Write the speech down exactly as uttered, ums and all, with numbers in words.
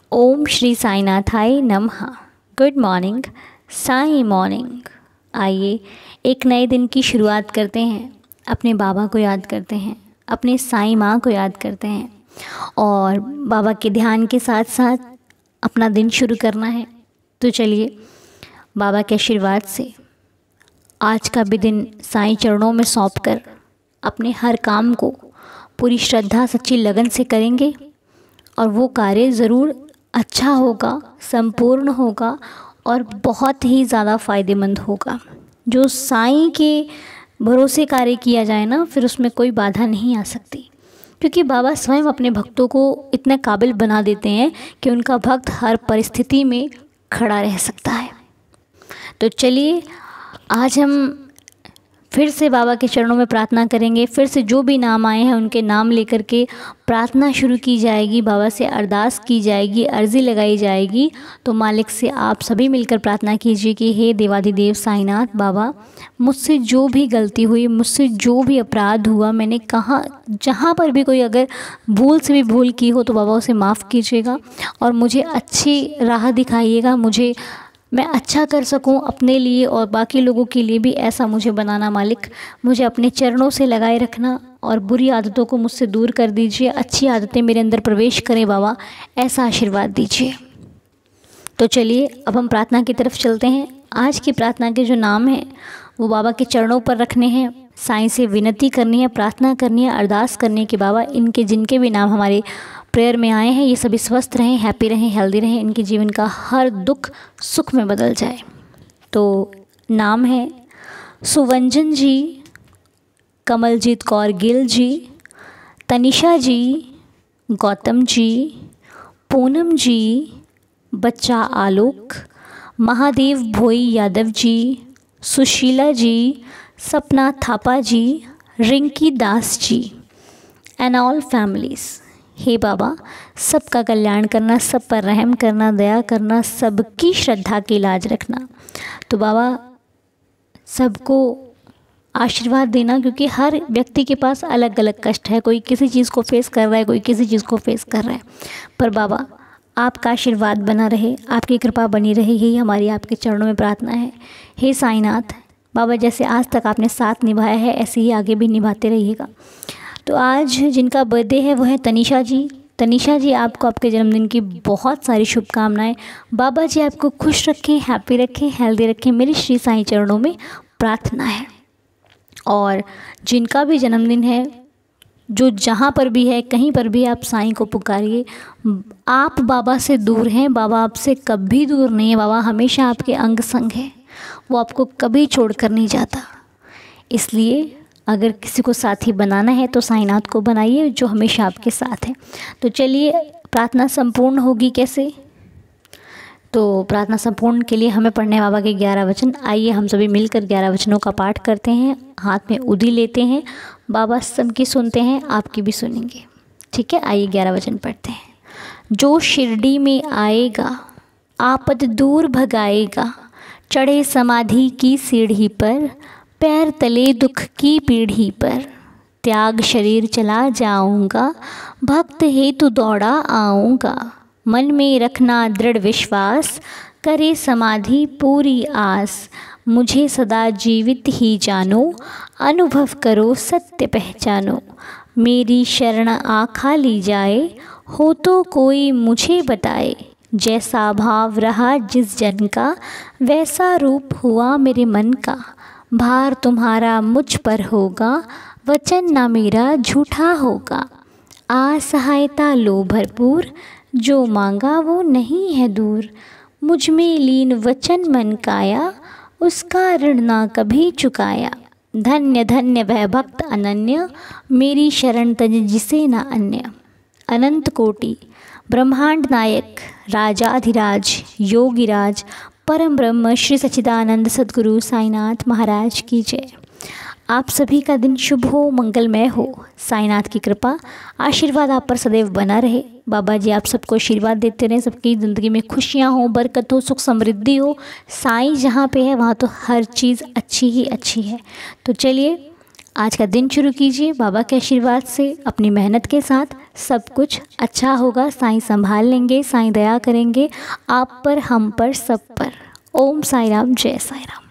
ओम श्री साईनाथाय नमः। Good morning, Sai morning. आइए एक नए दिन की शुरुआत करते हैं। अपने बाबा को याद करते हैं, अपने साई माँ को याद करते हैं और बाबा के ध्यान के साथ साथ अपना दिन शुरू करना है। तो चलिए बाबा के आशीर्वाद से आज का भी दिन साईं चरणों में सौंप कर अपने हर काम को पूरी श्रद्धा सच्ची लगन से करेंगे और वो कार्य ज़रूर अच्छा होगा, संपूर्ण होगा और बहुत ही ज़्यादा फ़ायदेमंद होगा। जो साईं के भरोसे कार्य किया जाए ना, फिर उसमें कोई बाधा नहीं आ सकती, क्योंकि बाबा स्वयं अपने भक्तों को इतने काबिल बना देते हैं कि उनका भक्त हर परिस्थिति में खड़ा रह सकता है। तो चलिए आज हम फिर से बाबा के चरणों में प्रार्थना करेंगे। फिर से जो भी नाम आए हैं उनके नाम लेकर के प्रार्थना शुरू की जाएगी, बाबा से अरदास की जाएगी, अर्ज़ी लगाई जाएगी। तो मालिक से आप सभी मिलकर प्रार्थना कीजिए कि हे देवाधिदेव साईनाथ बाबा, मुझसे जो भी गलती हुई, मुझसे जो भी अपराध हुआ, मैंने कहाँ जहाँ पर भी कोई अगर भूल से भी भूल की हो तो बाबा उसे माफ़ कीजिएगा और मुझे अच्छी राह दिखाइएगा। मुझे मैं अच्छा कर सकूं अपने लिए और बाकी लोगों के लिए भी ऐसा मुझे बनाना मालिक। मुझे अपने चरणों से लगाए रखना और बुरी आदतों को मुझसे दूर कर दीजिए, अच्छी आदतें मेरे अंदर प्रवेश करें बाबा, ऐसा आशीर्वाद दीजिए। तो चलिए अब हम प्रार्थना की तरफ चलते हैं। आज की प्रार्थना के जो नाम हैं वो बाबा के चरणों पर रखने हैं, साईं से विनती करनी है, प्रार्थना करनी है, अरदास करनी है कि बाबा इनके जिनके भी नाम हमारे प्रेयर में आए हैं ये सभी स्वस्थ रहें, हैप्पी रहें, हेल्दी रहें, इनके जीवन का हर दुख सुख में बदल जाए। तो नाम है सुवंजन जी, कमलजीत कौर गिल जी, तनिषा जी, गौतम जी, पूनम जी, बच्चा आलोक, महादेव भोई Yadav ji, Sushila ji, Sapna Thapa ji, Rinki Das ji and all families. हे बाबा, सबका कल्याण करना, सब पर रहम करना, दया करना, सबकी श्रद्धा की लाज रखना। तो बाबा सबको आशीर्वाद देना, क्योंकि हर व्यक्ति के पास अलग अलग कष्ट है। कोई किसी चीज़ को फेस कर रहा है, कोई किसी चीज़ को फेस कर रहा है, पर बाबा आपका आशीर्वाद बना रहे, आपकी कृपा बनी रहे, यही हमारी आपके चरणों में प्रार्थना है। हे साईनाथ बाबा, जैसे आज तक आपने साथ निभाया है ऐसे ही आगे भी निभाते रहिएगा। तो आज जिनका बर्थडे है वो है तनिषा जी। तनिषा जी, आपको आपके जन्मदिन की बहुत सारी शुभकामनाएं। बाबा जी आपको खुश रखें, हैप्पी रखें, हेल्दी रखें, मेरी श्री साईं चरणों में प्रार्थना है। और जिनका भी जन्मदिन है, जो जहाँ पर भी है, कहीं पर भी आप साईं को पुकारिए। आप बाबा से दूर हैं, बाबा आपसे कभी दूर नहीं है। बाबा हमेशा आपके अंग संग है, वो आपको कभी छोड़ कर नहीं जाता। इसलिए अगर किसी को साथी बनाना है तो साईनाथ को बनाइए जो हमेशा आपके साथ है। तो चलिए प्रार्थना संपूर्ण होगी कैसे? तो प्रार्थना संपूर्ण के लिए हमें पढ़ने बाबा के ग्यारह वचन। आइए हम सभी मिलकर ग्यारह वचनों का पाठ करते हैं, हाथ में उदी लेते हैं। बाबा सबकी सुनते हैं, आपकी भी सुनेंगे, ठीक है? आइए ग्यारह वचन पढ़ते हैं। जो शिरडी में आएगा आपद दूर भगाएगा, चढ़े समाधि की सीढ़ी पर, पैर तले दुख की पीढ़ी पर, त्याग शरीर चला जाऊंगा, भक्त हेतु दौड़ा आऊँगा, मन में रखना दृढ़ विश्वास, करे समाधि पूरी आस, मुझे सदा जीवित ही जानो, अनुभव करो सत्य पहचानो, मेरी शरण आखा ली जाए, हो तो कोई मुझे बताए, जैसा भाव रहा जिस जन का, वैसा रूप हुआ मेरे मन का, भार तुम्हारा मुझ पर होगा, वचन ना मेरा झूठा होगा, आ सहायता लो भरपूर, जो मांगा वो नहीं है दूर, मुझ में लीन वचन मन काया, उसका ऋण ना कभी चुकाया, धन्य धन्य वह भक्त अनन्य, मेरी शरण तज जिसे ना अन्य, अनंत कोटि ब्रह्मांड नायक राजाधिराज योगिराज परम ब्रह्म श्री सच्चिदानंद सद्गुरु साईनाथ महाराज की जय। आप सभी का दिन शुभ हो, मंगलमय हो। साईनाथ की कृपा आशीर्वाद आप पर सदैव बना रहे। बाबा जी आप सबको आशीर्वाद देते रहें, सबकी ज़िंदगी में खुशियाँ हो, बरकत हो, सुख समृद्धि हो। साईं जहाँ पे है वहाँ तो हर चीज़ अच्छी ही अच्छी है। तो चलिए आज का दिन शुरू कीजिए बाबा के आशीर्वाद से, अपनी मेहनत के साथ सब कुछ अच्छा होगा। साईं संभाल लेंगे, साईं दया करेंगे आप पर, हम पर, सब पर। ओम साई राम, जय साई राम।